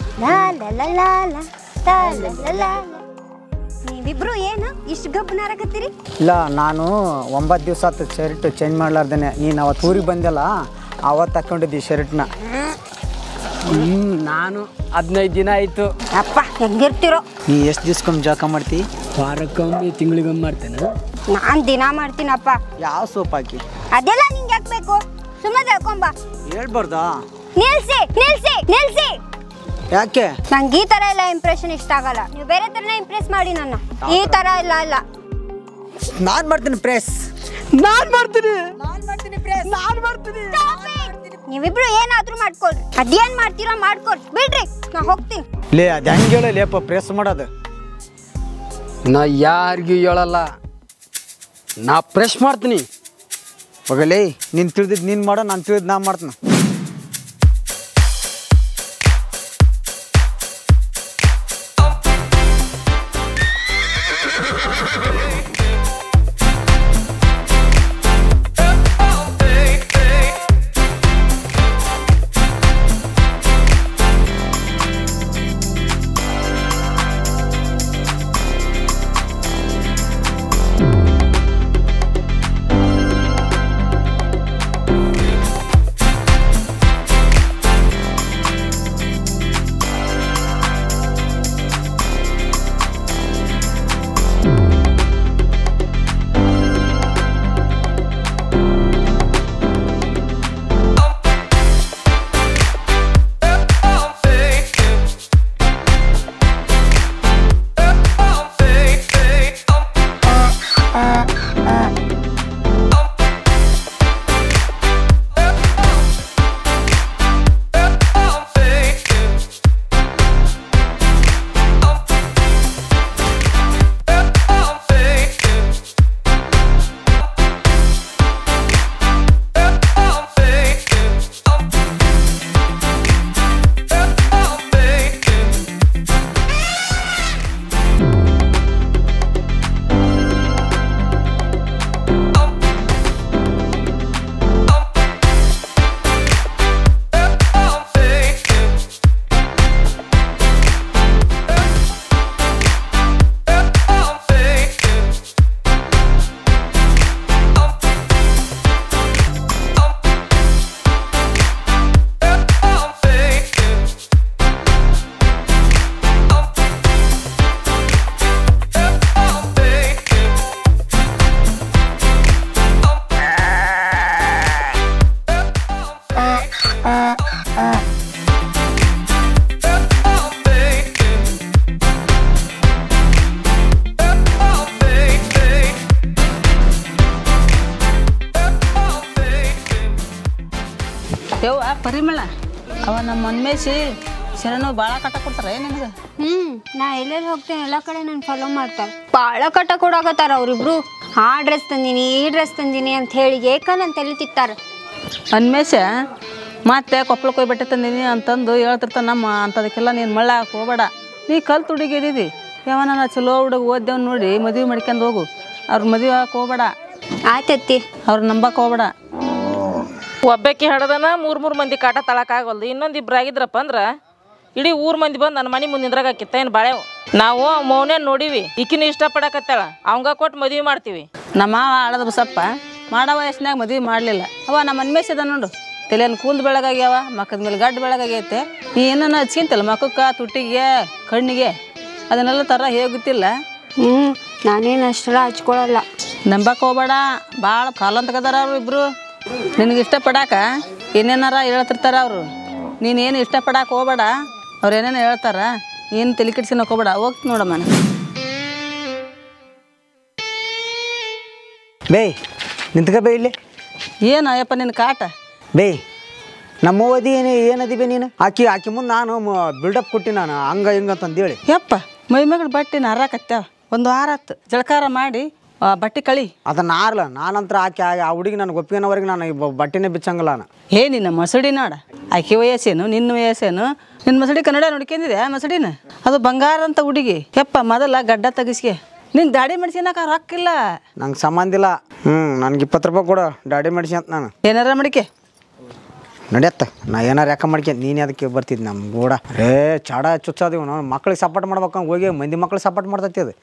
Speaker 3: ನೀವಿಬ್ರು ಏನು ಇಷ್ಟು ಗಬ್ಬನಾರಕತ್ತೀರಿ?
Speaker 1: ಇಲ್ಲ ನಾನು 9 ದಿವಸ ಆಯ್ತು ಶರ್ಟ್ ಚೇಂಜ್ ಮಾಡ್ಲಾರ್ದೇನೆ. ನೀನು ಅವತ್ತು ಊರಿಗೆ ಬಂದಲ್ಲ ಅವತ್ತು ಹಾಕೊಂಡಿದ್ದಿ ಶರ್ಟ್ನ.
Speaker 4: ನಾನು 15 ದಿನ ಆಯಿತು.
Speaker 3: ಅಪ್ಪ ಹೆಂಗಿರ್ತಿರೋ.
Speaker 1: ನೀ ಎಷ್ಟು ದಿವ್ಸಕ್ಕೊಮ್ಮೆ ಜಾಕ ಮಾಡ್ತಿ?
Speaker 4: ವಾರಕ್ಕೊಮ್ಮೆ ತಿಂಗಳಿಗೊಮ್ಮೆ ಮಾಡ್ತೇನೆ.
Speaker 3: ನಾನು ದಿನ ಮಾಡ್ತೀನಪ್ಪ.
Speaker 1: ಯಾವ ಸೋಪ್ ಹಾಕಿ?
Speaker 3: ಅದೆಲ್ಲ ನಿಂಗೆ ಹಾಕ್ಬೇಕು. ಸುಮ್ಮನೆ ಹೇಳ್ಕೊಂಬ.
Speaker 1: ಹೇಳ್ಬಾರ್ದಾ?
Speaker 3: ನಿಲ್ಸಿ ನಿಲ್ಸಿ ನಿಲ್ಸಿ.
Speaker 1: ಯಾಕೆ?
Speaker 3: ನಂಗೆ ಈ ತರ ಎಲ್ಲ ಇಂಪ್ರೆಷನ್ ಇಷ್ಟ ಆಗಲ್ಲ. ನೀವು ಬೇರೆ ತರನೇ ಇಂಪ್ರೆಸ್ ಮಾಡಿ ನನ್ನ. ಈ ತರ ಇಲ್ಲ ಅಲ್ಲ.
Speaker 1: ನಾನು ಮಾಡ್ತೀನಿ ಪ್ರೆಸ್.
Speaker 4: ನಾನು ಮಾಡ್ತೀನಿ.
Speaker 3: ನೀವಿಬ್ರು ಏನಾದ್ರೂ ಮಾಡ್ಕೊಳ್ರಿ. ಅದೇನ್ ಮಾಡ್ತೀರೋ ಮಾಡ್ಕೊಳ್ರಿ. ಬಿಡ್ರಿ ನಾ ಹೋಗ್ತೀನಿ.
Speaker 1: ಲೇ ಅದು ಹೆಂಗೆ ಹೇಳಲೇಪ್ಪ ಪ್ರೆಸ್ ಮಾಡೋದು?
Speaker 4: ನಾ ಯಾರಿಗೂ ಹೇಳಲ್ಲ. ನಾ ಪ್ರೆಸ್ ಮಾಡ್ತೀನಿ.
Speaker 1: ಹೋಗಲೇ ನೀನು ತಿಳಿದಿದ್ದು ನೀನು ಮಾಡೋ, ನಾನು ತಿಳಿದು ನಾ ಮಾಡ್ತೀನಿ.
Speaker 7: ಪರಿಮಳ ಅವ ನಮ್ಮ ಮನ್ಮೇಸಿ ಶರಣು ಭಾಳ ಕಟ್ಟ ಕೊಡ್ತಾರ ನಿನಗೆ
Speaker 3: ನಾ ಎಲ್ಲೆಲ್ಲಿ ಹೋಗ್ತೇನೆ ಎಲ್ಲ ಕಡೆ ನಾನು ಫಾಲೋ ಮಾಡ್ತಾರೆ ಭಾಳ ಕಟ್ಟ ಕೊಡಾಕತ್ತಾರ ಅವ್ರಿಬ್ರು ಆ ಡ್ರೆಸ್ ತಂದೀನಿ ಈ ಡ್ರೆಸ್ ತಂದೀನಿ ಅಂತ ಹೇಳಿ ಏಕ ನನ್ನ ತಲೆ ತಿತ್ತಾರೆ
Speaker 7: ಅನ್ಮೇಶ ಮತ್ತೆ ಕೊಪ್ಪಳಕ್ಕೆ ಹೋಗಿ ಬಟ್ಟೆ ತಂದೀನಿ ಅಂತಂದು ಹೇಳ್ತಿರ್ತಾನೆ ನಮ್ಮ ಅಂಥದಕ್ಕೆಲ್ಲ ನೀನು ಮಳ್ಳ ಹೋಗ್ಬೇಡ ನೀ ಕಲ್ತು ಹುಡುಗಿದ್ದೀವಿ ಯಾವನ ಚಲೋ ಹುಡುಗ ಓದ್ದೇವ್ ನೋಡಿ ಮದುವೆ ಮಾಡ್ಕೊಂಡು ಹೋಗು ಅವ್ರ ಮದುವೆ ಆಗಕ್ಕೆ ಹೋಗ್ಬೇಡ
Speaker 3: ಆಯ್ತತ್ತಿ
Speaker 7: ಅವ್ರ ನಂಬಕ್ಕೆ ಹೋಗ್ಬೇಡ
Speaker 8: ಒಬ್ಬಾಕಿ ಹಡದನ ಮೂರ್ ಮಂದಿ ಕಾಟ ತಳಕಾಗಲ್ದು ಇನ್ನೊಂದು ಇಬ್ರು ಆಗಿದ್ರಪ್ಪ ಅಂದ್ರ ಇಡೀ ಊರ್ ಮಂದಿ ಬಂದು ನನ್ನ ಮನೆ ಮುಂದಿಂದ್ರಾಗ ಆಕಿತ್ತ ಏನು ಬಾಳೆವು ನಾವು ಮೌನ ನೋಡಿವಿ ಈಕಿನ ಇಷ್ಟಪಡಕತ್ತಾಳ ಅವಂಗ ಕೊಟ್ಟು ಮದುವೆ ಮಾಡ್ತೀವಿ
Speaker 7: ನಮ್ಮ ಆಳದ ಬಸಪ್ಪ ಮಾಡೋ ವಯಸ್ಸಿನಾಗ ಮದುವೆ ಮಾಡಲಿಲ್ಲ ಅವ ನಮ್ಮ ಅನ್ಮೇಷ ಅದ ನೋಡು ತಲೆಯನ್ನು ಕೂಂದು ಬೆಳಗಾಗ್ಯಾವ ಮಕ್ಕದ ಮೇಲೆ ಗಡ್ಡ ಬೆಳಗಾಗೈತೆ ನೀ ಏನನ್ನ ಹಚ್ಕಿಂತಲ್ಲ ಮಕ್ಕಕ್ಕೆ ತುಟ್ಟಿಗೆ ಕಣ್ಣಿಗೆ ಅದನ್ನೆಲ್ಲ ಥರ ಹೇಗುತ್ತಿಲ್ಲ
Speaker 3: ನಾನೇನು ಅಷ್ಟೆಲ್ಲ ಹಚ್ಕೊಳಲ್ಲ
Speaker 7: ನಂಬಕ್ಕೆ ಹೋಗ್ಬೇಡ ಭಾಳ ಕಾಲಂತಗದಾರ ಅವ್ರು ಇಬ್ಬರು ನಿನಗೆ ಇಷ್ಟಪಡಾಕ ಏನೇನಾರ ಹೇಳ್ತಿರ್ತಾರ ಅವರು ನೀನೇನು ಇಷ್ಟಪಡಕ್ಕೆ ಹೋಗ್ಬೇಡ ಅವ್ರು ಏನೇನು ಹೇಳ್ತಾರ ಏನು ತಲೆ ಕೆಡ್ಸ್ಕೊಳಕ್ ಹೋಗ್ಬೇಡ ಹೋಗ್ತಿ ನೋಡಮ್ಮ
Speaker 1: ಬೇ ನಿಂತ್ಕ ಬೇ ಇಲ್ಲಿ
Speaker 7: ಏನು ಅಯ್ಯಪ್ಪ ನಿನ್ನ ಕಾಟ
Speaker 1: ಬೇ ನಮ್ಮ ಓದಿ ಏನದಿ ಬೇ ನೀನು ಆಕಿ ಮುಂದೆ ನಾನು ಬಿಲ್ಡಪ್ ಕೊಟ್ಟಿ ನಾನು ಹಂಗ ಹಿಂಗ ಅಂತಂದೇಳಿ
Speaker 7: ಯಪ್ಪ ಮೈಮಗಳು ಬಟ್ಟೆನ ಹರಾಕತ್ಯಾವ ಒಂದು ವಾರ ಆತು ಜಳಕಾರ ಮಾಡಿ ಬಟ್ಟೆ ಕಳಿ
Speaker 1: ಅದನ್ನ ಆರ್ಲ ನಾನಂತರ ಆ ಹುಡುಗಿ ನನಗೆ ಒಪ್ಪಿಗೆನವರೆಗೆ ನಾನು ಬಟ್ಟೆನೇ ಬಿಚ್ಚಂಗಲ್ಲ ನಾನು
Speaker 7: ನಿನ್ನ ಮಸಡಿ ನೋಡ ಆಕೆ ವಯಸ್ಸೇನು ನಿನ್ನ ವಯಸ್ಸೇನು ನಿನ್ನ ಮಸಡಿ ಕನ್ನಡ ನೋಡ್ಕೊಂಡಿದೆ ಮಸಡಿನ ಅದು ಬಂಗಾರ ಅಂತ ಹುಡುಗಿ ಯಪ್ಪ ಮೊದಲ ಗಡ್ಡ ತೆಗಿಸ್ಕೆ ನಿಂಗೆ ದಾಡಿ ಮೆಡ್ಸಿನಕ ರೊಕ್ಕಿಲ್ಲ
Speaker 1: ನಂಗೆ ಸಂಬಂಧ ಇಲ್ಲ ನನಗೆ 20 ರೂಪಾಯಿ ಕೊಡು ದಾಡಿ ಮಾಡಿಸಿ ಅಂತ ನಾನು
Speaker 7: ಏನಾರ ಮಡಿಕೆ
Speaker 1: ನಡೆಯತ್ತ ನಾ ಏನಾರು ಯಾಕೆ ಮಾಡ್ಕೆ ನೀನು ಅದಕ್ಕೆ ಬರ್ತಿದ್ದು ನಮ್ಮ ಗೂಡ ಚಾಡ ಚುಚ್ಚೋದಿವ್ ನಾವು ಮಕ್ಳಿಗೆ ಸಪೋರ್ಟ್ ಮಾಡ್ಬೇಕಂಗೆ ಹೋಗಿ ಮಂದಿ ಮಕ್ಳಿಗೆ ಸಪೋರ್ಟ್ ಮಾಡ್ತೈತಿ ಅದು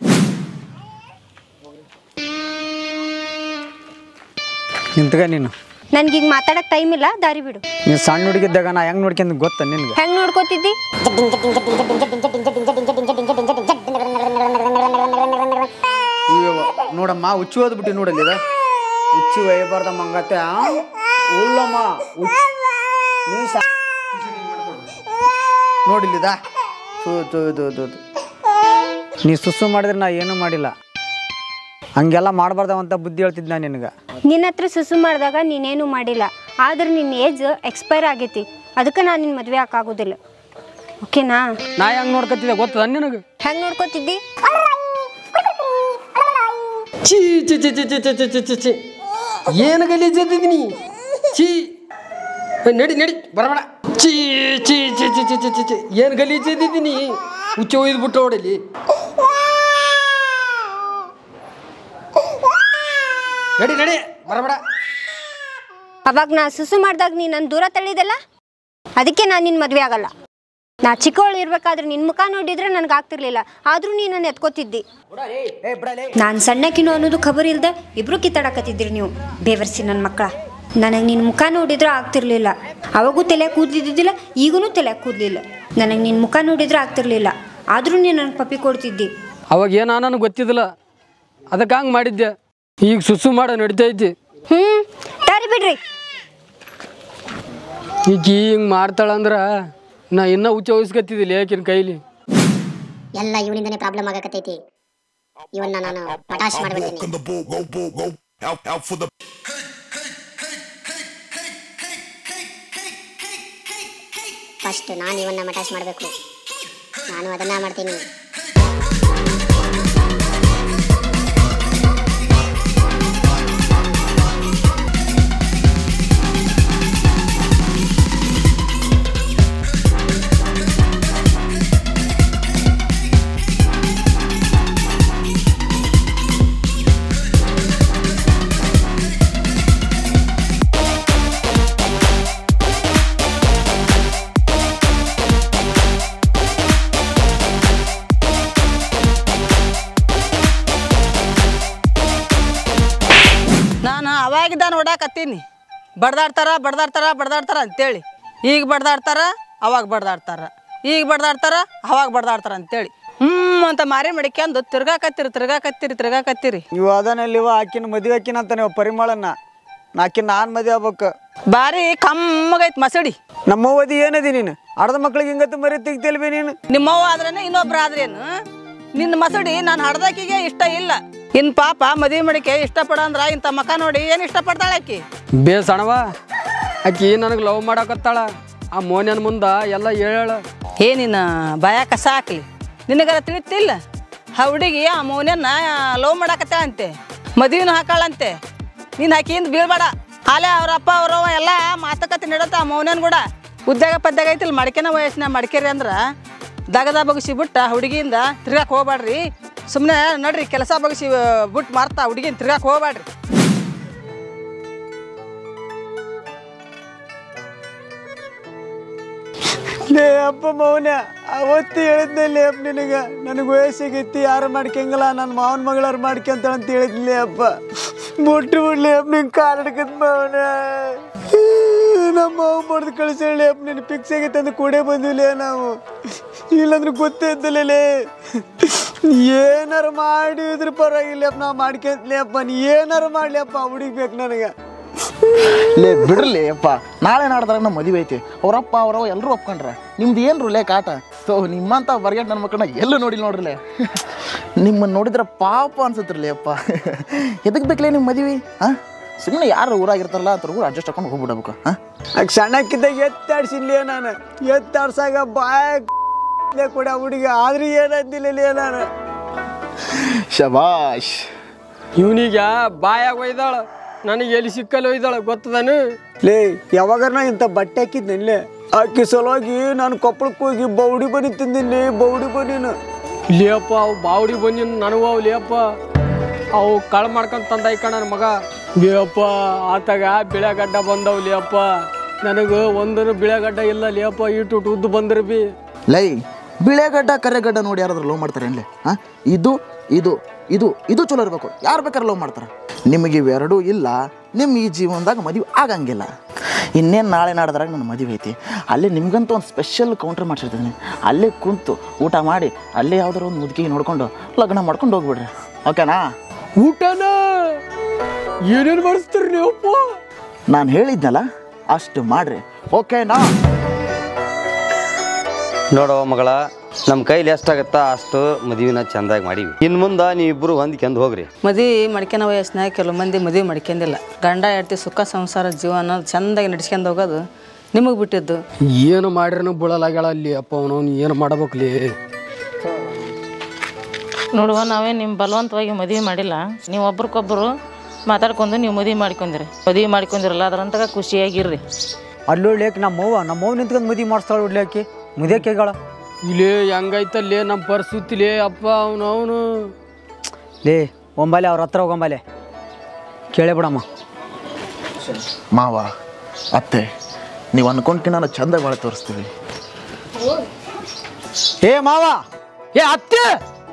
Speaker 1: ನಿಂತ್ಗ ನೀನು
Speaker 3: ನನ್ಗೀಗ ಮಾತಾಡಕ್ ಟೈಮ್ ಇಲ್ಲ ದಾರಿ ಬಿಡು
Speaker 1: ನೀನು ಸಣ್ಣ ಹುಡುಗಿದ್ದಾಗ ನಾ ಹೆಂಗೆ ನೋಡ್ಕೊಂಡು ಗೊತ್ತ ನಿನ್ಗೆ
Speaker 3: ಹೆಂಗ್ ನೋಡ್ಕೋತಿದ್ದಿ
Speaker 1: ನೋಡಮ್ಮ ಹುಚ್ಚು ಓದ್ಬಿಟ್ಟು ನೋಡಲ್ಲಿ ಇದು ಹುಚ್ಚಿ ಒಯ್ಯಬಾರ್ದ ಮಂಗತ್ತೆ ಉಳ್ಳಮ್ಮ ನೋಡಿಲ್ಲಿದ ನೀ ಸುಸ್ಸು ಮಾಡಿದ್ರೆ ನಾ ಏನೂ ಮಾಡಿಲ್ಲ ಹಂಗೆಲ್ಲ ಮಾಡಬಾರ್ದವಂತ ಬುದ್ಧಿ ಹೇಳ್ತಿದ್ದೆ ನಾನು ನಿನಗೆ
Speaker 3: ನಿನ್ನ ಹತ್ರ ಸುಸು ಮಾಡಿದಾಗ ನೀನೇನು ಮಾಡಿಲ್ಲ ಆದ್ರೆ ನಿನ್ನ ಏಜ್ ಎಕ್ಸ್ಪೈರ್ ಆಗೈತಿ ಅದಕ್ಕೆ ನಾನು ನಿನ್ನ ಮದುವೆ ಹಾಕಾಗೋದಿಲ್ಲ ಓಕೆನಾ
Speaker 4: ನಾ ಹೆಂಗೆ ನೋಡ್ಕೊತಿದ್ದೆ ಗೊತ್ತದ ನಿನಗೆ
Speaker 3: ಹೆಂಗೆ ನೋಡ್ಕೋತಿದ್ದಿ
Speaker 4: ಚೀ ಚಿ ಚಿ ಚಿ ಚಿ ಚಿ ಚಿ ಚಿ ಚಿ ಚಿ ಏನು ಗಲೀಜಿದ್ದೀನಿ ಚೀ ನಡಿ ನಡಿ ಬರಬೇಡ ಚೀ ಚೀ ಚಿ ಚಿ ಚಿ ಚಿ ಚಿ ಚಿ ಏನು ಗಲೀಜಿದ್ದೀನಿ ಹುಚ್ಚ ಒಯ್ದುಬಿಟ್ಟು ಹೊಡಲಿ ನಡಿ ನಡಿ ಬರಬೇಡ
Speaker 3: ಅವಾಗ ನಾ ಸುಸು ಮಾಡಿದಾಗ ನೀ ನನ್ನ ದೂರ ತಳ್ಳಿದಲ್ಲ ಅದಕ್ಕೆ ನಾನು ನಿನ್ನ ಮದುವೆ ಆಗಲ್ಲ ನಾ ಚಿಕ್ಕವಳು ಇರ್ಬೇಕಾದ್ರೆ ನಿನ್ನ ಮುಖ ನೋಡಿದ್ರೆ ನನಗೆ ಆಗ್ತಿರ್ಲಿಲ್ಲ ಆದರೂ ನೀ ನನ್ನ ಎತ್ಕೋತಿದ್ದಿ ನಾನು ಸಣ್ಣಕಿನೋ ಅನ್ನೋದು ಖಬರ್ ಇಲ್ದೆ ಇಬ್ರು ಕಿತ್ತಾಡಕತ್ತಿದ್ರಿ ನೀವು ಬೇವರ್ಸಿ ನನ್ನ ಮಕ್ಕಳ ನನಗೆ ನಿನ್ನ ಮುಖ ನೋಡಿದ್ರೆ ಆಗ್ತಿರ್ಲಿಲ್ಲ ಅವಾಗೂ ತಲೆ ಕೂದಲಿದ್ದಿದ್ದಿಲ್ಲ ಈಗೂ ತಲೆ ಕೂದಲಿಲ್ಲ ನನಗೆ ನಿನ್ನ ಮುಖ ನೋಡಿದ್ರೆ ಆಗ್ತಿರ್ಲಿಲ್ಲ ಆದರೂ ನೀನು ನನಗೆ ಪಪ್ಪಿ ಕೊಡ್ತಿದ್ದಿ
Speaker 4: ಅವಾಗ ಏನೋ ನನಗೆ ಗೊತ್ತಿದ್ದಿಲ್ಲ ಅದಕ್ಕೆ ಹಂಗೆ ಮಾಡಿದ್ದೆ ಈಗ ಸುಸು ಮಾಡೋ ನಡಿತಾ ಇದ್ದಿ
Speaker 3: ದಾರಿ ಬಿಡ್ರಿ
Speaker 4: ಈಗ ಹಿಂಗೆ ಮಾಡ್ತಾಳಂದ್ರ ನಾ ಇನ್ನೂ ಹುಚ್ಚ ವಹಿಸ್ಕತ್ತಿದ್ದಿಲ್ಲ ಯಾಕಿನ ಕೈಲಿ
Speaker 9: ಎಲ್ಲ ಇವನಿಂದನೇ ಪ್ರಾಬ್ಲಮ್ ಆಗಕತ್ತೈತಿ ಇವನ್ನ ನಾನು ಪಟಾಶ್ ಮಾಡ್ಬಿಡ್ತೀನಿ ಫಸ್ಟ್ ನಾನು ಇವನ್ನ ಮಟಾಶ್ ಮಾಡಬೇಕು ನಾನು ಅದನ್ನ ಮಾಡ್ತೀನಿ
Speaker 7: ನಾನು ಅವಾಗಿದ್ದ ನೋಡಾಕತ್ತೀನಿ ಬಡ್ದಾಡ್ತಾರ ಬಡ್ದಾಡ್ತಾರ ಬಡ್ದಾಡ್ತಾರ ಅಂತೇಳಿ ಈಗ ಬಡ್ದಾಡ್ತಾರ ಅವಾಗ ಬಡ್ದಾಡ್ತಾರ ಈಗ ಬಡ್ದಾಡ್ತಾರ ಅವಾಗ ಬಡ್ದಾಡ್ತಾರ ಅಂತೇಳಿ ಅಂತ ಮಾರಿ ಮಡಿಕ್ಯಂದು ತಿರ್ಗಾಕತ್ತೀರಿ
Speaker 1: ನೀವು ಅದನ್ನಲ್ಲಿವ ಆಕಿನ ಮದುವೆ ಆಕಿನ ಅಂತ ನೀವು ಪರಿಮಳನ್ನ ಆಕಿನ ನಾನು ಮದುವೆ ಆಗ್ಬೇಕು
Speaker 7: ಬಾರಿ ಕಮ್ಮಗೈತ್ ಮಸಡಿ
Speaker 1: ನಮ್ಮ ಓದಿ ಏನದಿ ನೀನು ಅರ್ಧ ಮಕ್ಳಿಗೆ ಹಿಂಗತ್ತು ಮರಿ ತೆಗ್ತಿಲ್ಬಿ ನೀನು
Speaker 7: ನಿಮ್ಮವ್ವ ಆದ್ರೇನೆ ಇನ್ನೊಬ್ರ ಆದ್ರೇನು ನಿನ್ನ ಮಸಡಿ ನಾನು ಹಡ್ದಾಕಿಗೆ ಇಷ್ಟ ಇಲ್ಲ ಇನ್ ಪಾಪ ಮದುವೆ ಮಡಿಕೆ ಇಷ್ಟಪಡ ಅಂದ್ರ ಇಂಥ ಮಕ ನೋಡಿ ಏನು ಇಷ್ಟಪಡ್ತಾಳೆ ಆಕಿ
Speaker 4: ಬೇಸಣವ ಆಕಿ ನನಗೆ ಲವ್ ಮಾಡಾಕತ್ತಾಳ. ಆ ಮೋನ್ಯನ ಮುಂದೆ ಎಲ್ಲ ಹೇಳ.
Speaker 7: ಏನಿನ ಭಯ ಕಸ ಹಾಕ್ಲಿ ನಿನಗರ ತಿಳಿತಿಲ್ಲ. ಆ ಹುಡುಗಿ ಆ ಮೌನ್ಯನ್ನ ಲವ್ ಮಾಡಾಕತ್ತಾಳಂತೆ, ಮದುವೆನೂ ಹಾಕಾಳಂತೆ. ನೀನು ಹಾಕಿಂದ ಬೀಳ್ಬೇಡ. ಅಲ್ಲೇ ಅವ್ರ ಅಪ್ಪ ಅವ್ರವ ಎಲ್ಲ ಮಾತುಕತೆ ನಡತ್ತ ಆ ಮೌನ್ಯನ್ ಕೂಡ. ಉದ್ಯೋಗ ಪದ್ಯಾಗ ಐತಿಲ್ಲ ಮಡಿಕೆನ ವಯಸ್ಸಿನ ಮಡಿಕೇರಿ ಅಂದ್ರೆ ದಗದ ಬಗ್ಸಿ ಬಿಟ್ಟು ಹುಡುಗಿಯಿಂದ ತಿರ್ಗಾಕ್ ಹೋಗ್ಬೇಡ್ರಿ. ಸುಮ್ಮನೆ ನಡ್ರಿ ಕೆಲಸ ಬಗ್ಸಿ ಬಿಟ್ಟು ಮಾರ್ತಾ ಹುಡುಗಿನ ತಿರ್ಗಾಕ್ ಹೋಗ್ಬೇಡ್ರಿ.
Speaker 1: ಲೇ ಅಪ್ಪ ಮೌನ ಅವತ್ತು ಹೇಳಿದ್ನಲ್ಲಿ ಅಪ್ಪ ನಿನಗೆ ನನಗೆ ವಯಸ್ಸಿಗೈತಿ ಯಾರು ಮಾಡ್ಕೊಂಗಿಲ್ಲ ನನ್ನ ಮಾವನ ಮಗಳಾರು ಮಾಡ್ಕೊಂತಾಳ ಅಂತ ಹೇಳಿದ್ಲಿ ಅಪ್ಪ. ಮುಟ್ಟು ಬಿಡ್ಲಿ ಅಪ್ಪ ನಿಂಗೆ ಕಾಲಿಡ್ಕತ್ ಮೌನ. ನಮ್ಮ ಮಾವು ಬಡ್ದು ಕಳಿಸೇಳಿ ಅಪ್ಪ ನಿನ್ನ ಫಿಕ್ಸ್ ಆಗೈತೆ ಅಂತ ಕೂಡೇ ಬಂದಿಲ್ಲ ನಾವು. ಇಲ್ಲಾಂದ್ರೆ ಗೊತ್ತೇ ಇದ್ದಲೇ ಏನಾರು ಮಾಡಿದ್ರ ಪರವಾಗಿಲ್ಲ ಅಪ್ಪ ನಾವು ಮಾಡ್ಕೊಂತಲೇ ಅಪ್ಪ. ನೀ ಏನಾರು ಮಾಡಲಿ ಅಪ್ಪ ಹುಡುಗಿ ಬೇಕು ನನಗೆ.
Speaker 6: ಲೇ ಬಿಡ್ರಲಿ ಅಪ್ಪ, ನಾಳೆ ನಾಡ್ದಾಗ ನಮ್ಮ ಮದುವೆ ಐತಿ. ಅವರಪ್ಪ ಅವರವ ಎಲ್ಲರೂ ಒಪ್ಕೊಂಡ್ರೆ ನಿಮ್ದು ಏನು ಲೇ ಕಾಟ. ಸೊ ನಿಮ್ಮಂತ ಬರ್ಗೆಟ್ ನನ್ನ ಮಕ್ಕಳನ್ನ ಎಲ್ಲೂ ನೋಡಿಲ್ಲ ನೋಡ್ರಲೇ. ನಿಮ್ಮನ್ನು ನೋಡಿದ್ರೆ ಪಾಪ ಅನ್ಸುತ್ತಿರಲಿ ಅಪ್ಪ. ಎದಕ್ಕೆ ಬೇಕಲೇ ನಿಮ್ಮ ಮದುವೆ? ಹಾಂ ಸುಮ್ಮನೆ ಯಾರು ಊರಾಗಿರ್ತಾರಲ್ಲ ಅದ್ರಿಗೂ ಅಡ್ಜಸ್ಟ್ ಹಾಕೊಂಡು ಹೋಗ್ಬಿಡ್ಬೇಕು. ಹಾಂ
Speaker 1: ಸಣ್ಣಕ್ಕಿದ್ದಾಗ ಎತ್ತಾಡ್ಸಿಲ್ಲ ನಾನು. ಎತ್ತಾಡ್ಸಾಗ ಬಾಯ ಕೂಡ ಹುಡುಗಿ ಆದ್ರೆ ಏನಂದಿಲ್ಲ ನಾನು.
Speaker 6: ಶಬಾಷ್.
Speaker 4: ಇವನಿಗೆ ಬಾಯಾಗ ಒಯ್ದಾಳ, ನನಗೆ ಎಲ್ಲಿ ಸಿಕ್ಕಲ್ಲಿ ಒಯ್ದಾಳ ಗೊತ್ತದಾನು.
Speaker 1: ಲೇ ಯಾವಾಗ ನಾ ಇಂಥ ಬಟ್ಟೆ ಹಾಕಿದ್ನಲ್ಲಿ ಆಕಿ ಸಲುವಾಗಿ ನಾನು ಕೊಪ್ಪಳಕ್ಕೆ ಹೋಗಿ ಬೌಡಿ ಬನ್ನಿ ತಿಂದಿನಿ. ಬೌಡಿ ಬನ್ನಿನ
Speaker 4: ಲೇಪ್ಪ ಅವು ಬಾವುಡಿ ಬಂದಿ ನನಗೂ ಅವು ಲೇಪ್ಪ ಅವು ಕಳು ಮಾಡ್ಕೊಂಡು ತಂದಾಯ್ಕ ನನ್ನ ಮಗ. ಲೇಪ್ಪ ಆತಾಗ ಬಿಳೆಗಡ್ಡ ಬಂದವು ಲೇಪ್ಪ. ನನಗೆ ಒಂದೂ ಬಿಳೆಗಡ್ಡ ಇಲ್ಲ ಲೇಪ್ಪ. ಇಟ್ಟು ಉದ್ದು ಬಂದ್ರೆ ಬಿ
Speaker 6: ಲೈ ಬಿಳೆಗಡ್ಡ ಕರೆಗಡ್ಡ ನೋಡಿ ಯಾರಾದ್ರೂ ಲವ್ ಮಾಡ್ತಾರೆ ಏನ್ಲೆ? ಹಾಂ ಇದು ಇದು ಇದು ಇದು ಚಲೋ ಇರಬೇಕು. ಯಾರು ಬೇಕಾದ್ರೆ ಲವ್ ಮಾಡ್ತಾರೆ. ನಿಮಗೆ ಇವೆರಡೂ ಇಲ್ಲ, ನಿಮ್ಮ ಈ ಜೀವನದಾಗ ಮದುವೆ ಆಗಂಗಿಲ್ಲ. ಇನ್ನೇನು ನಾಳೆ ನಾಡ್ದಾಗ ನನ್ನ ಮದುವೆ ಐತಿ. ಅಲ್ಲೇ ನಿಮ್ಗಂತೂ ಒಂದು ಸ್ಪೆಷಲ್ ಕೌಂಟ್ರ್ ಮಾಡಿಸಿರ್ತೀನಿ. ಅಲ್ಲೇ ಕುಂತು ಊಟ ಮಾಡಿ ಅಲ್ಲೇ ಯಾವ್ದಾರು ಒಂದು ಮುದುಕಿಗೆ ನೋಡ್ಕೊಂಡು ಲಗ್ನ ಮಾಡ್ಕೊಂಡು ಹೋಗ್ಬಿಡ್ರಿ. ಓಕೆನಾ?
Speaker 4: ಊಟನ ಏನೇನು ಮಾಡಿಸ್ತೀರಿ ನೀವಪ್ಪ?
Speaker 6: ನಾನು ಹೇಳಿದ್ನಲ್ಲ ಅಷ್ಟು ಮಾಡ್ರಿ. ಓಕೆನಾ?
Speaker 2: ನೋಡೋ ಮಗಳ, ನಮ್ಮ ಕೈಲಿ ಎಷ್ಟಾಗತ್ತಾ ಅಷ್ಟು ಮದುವೆನ ಚೆಂದಾಗಿ ಮಾಡೀವಿ. ಇನ್ನು ಮುಂದೆ ನೀವಿಬ್ಬರು ಹೊಂದ್ಕೊಂಡು ಹೋಗ್ರಿ.
Speaker 7: ಮದುವೆ ಮಡ್ಕೆನ ವಯಸ್ಸಿನಾಗ ಕೆಲವು ಮಂದಿ ಮದುವೆ ಮಡ್ಕೊಂಡಿಲ್ಲ. ಗಂಡ ಹೆಂಡತಿ ಸುಖ ಸಂಸಾರ ಜೀವನ ಚೆಂದಾಗಿ ನಡ್ಸ್ಕೊಂಡು ಹೋಗೋದು ನಿಮಗೆ ಬಿಟ್ಟಿದ್ದು.
Speaker 4: ಏನು ಮಾಡ್ರೂ ಬೀಳಲಾಗ್ಯಾಳ ಅಲ್ಲಿ ಅಪ್ಪ. ಅವನವ್ನು ಏನು ಮಾಡ್ಬೇಕಲ್ಲಿ?
Speaker 8: ನೋಡುವ, ನಾವೇ ನಿಮ್ಮ ಬಲವಂತವಾಗಿ ಮದುವೆ ಮಾಡಿಲ್ಲ. ನೀವು ಒಬ್ರಿಗೊಬ್ಬರು ಮಾತಾಡ್ಕೊಂಡು ನೀವು ಮದುವೆ ಮಾಡ್ಕೊಂಡಿರಿ. ಮದುವೆ ಮಾಡ್ಕೊಂಡಿರಲ್ಲ ಅದರಂತಾಗ ಖುಷಿಯಾಗಿರ್ರಿ.
Speaker 1: ಅಲ್ಲೊಳ್ಳಿ ನಮ್ಮವ್ವ ನಿಂತ್ಕೊಂಡು ಮದುವೆ ಮಾಡಿಸ್ತಾಳೆ. ಉಡ್ಲಿಕ್ಕೆ ಮುದಿಯಕ್ಕೆಗಳ
Speaker 4: ಇಲ್ಲೇ ಹೆಂಗೈತಲ್ಲೇ ನಮ್ಮ ಪರಿಸ್ಥಿತಿಲೇ ಅಪ್ಪ. ಅವನು
Speaker 1: ಲೇ ಒಂಬಲೆ ಅವ್ರ ಹತ್ರ ಹೋಗಂಬಲೆ ಕೇಳೇ ಬಿಡಮ್ಮ.
Speaker 6: ಮಾವ ಅತ್ತೆ ನೀವು ಅನ್ಕೊಂಡ್ಕಿ ನಾನು ಚಂದ ಭಾಳ ತೋರಿಸ್ತೀವಿ.
Speaker 1: ಏ ಮಾವ,
Speaker 4: ಏ ಅತ್ತೆ,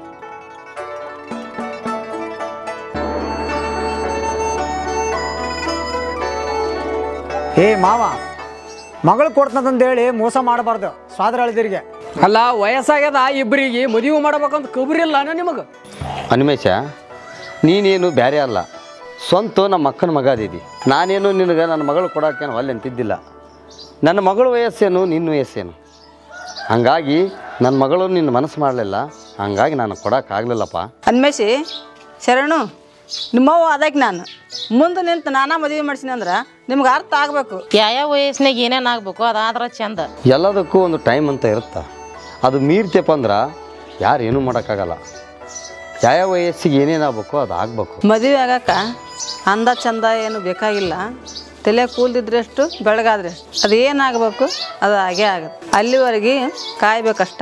Speaker 1: ಏ ಮಾವ, ಮಗಳು ಕೊಡ್ತಂತಂದು ಹೇಳಿ ಮೋಸ ಮಾಡಬಾರ್ದು ಸ್ವಾದ್ರ ಅಳಿದಿರಿಗೆ.
Speaker 4: ಅಲ್ಲ ವಯಸ್ಸಾಗ್ಯದ ಇಬ್ಬರಿಗೆ ಮದುವೆ ಮಾಡ್ಬೇಕಂತ ಕಬ್ರಿಲ್ಲ ನಿಮಗೆ.
Speaker 2: ಅನ್ಮೇಷ, ನೀನೇನು ಬೇರೆ ಅಲ್ಲ, ಸ್ವಂತ ನಮ್ಮ ಅಕ್ಕನ ಮಗ ಅದೀದಿ. ನಾನೇನು ನಿನಗೆ ನನ್ನ ಮಗಳು ಕೊಡೋಕ್ಕೇನು ಒಲ್ಲೆ ಅಂತಿದ್ದಿಲ್ಲ. ನನ್ನ ಮಗಳ ವಯಸ್ಸೇನು ನಿನ್ನ ವಯಸ್ಸೇನು, ಹಂಗಾಗಿ ನನ್ನ ಮಗಳು ನಿನ್ನ ಮನಸ್ಸು ಮಾಡಲಿಲ್ಲ. ಹಂಗಾಗಿ ನಾನು ಕೊಡೋಕ್ಕಾಗಲಿಲ್ಲಪ್ಪ.
Speaker 7: ಅನ್ಮೇಶಿ ಶರಣು, ನಿಮ್ಮವ್ವ ಅದಕ್ಕೆ ನಾನು ಮುಂದೆ ನಿಂತು ನಾನಾ ಮದುವೆ ಮಾಡ್ಸಿನಿ ಅಂದ್ರೆ ನಿಮ್ಗೆ ಅರ್ಥ ಆಗಬೇಕು.
Speaker 8: ಯಾವ ವಯಸ್ಸಿನಾಗ ಏನೇನು ಆಗ್ಬೇಕು ಅದಾದ್ರೆ ಚಂದ.
Speaker 2: ಎಲ್ಲದಕ್ಕೂ ಒಂದು ಟೈಮ್ ಅಂತ ಇರುತ್ತೆ. ಅದು ಮೀರ್ತಪ್ಪ ಅಂದ್ರೆ ಯಾರು ಏನೂ ಮಾಡೋಕ್ಕಾಗಲ್ಲ. ಯಾವ ವಯಸ್ಸಿಗೆ ಏನೇನಾಗಬೇಕು ಅದು ಆಗಬೇಕು.
Speaker 7: ಮದುವೆ ಆಗಕ್ಕ ಅಂದ ಚಂದ ಏನು ಬೇಕಾಗಿಲ್ಲ. ತಲೆ ಕೂಲ್ದಿದ್ರೆಷ್ಟು ಬೆಳಗಾದ್ರೆಷ್ಟು ಅದು ಏನಾಗಬೇಕು ಅದು ಹಾಗೇ ಆಗುತ್ತೆ. ಅಲ್ಲಿವರೆಗೆ ಕಾಯ್ಬೇಕಷ್ಟ.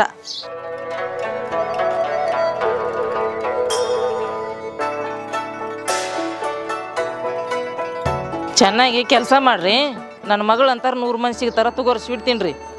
Speaker 8: ಚೆನ್ನಾಗಿ ಕೆಲಸ ಮಾಡ್ರಿ. ನನ್ನ ಮಗಳು ಅಂತಾರೆ 100 ಮಂದಿ ಸಿಗ್ತಾರ ತಗೋರಿ ಸ್ವೀಟ್ ತಿನ್ರಿ.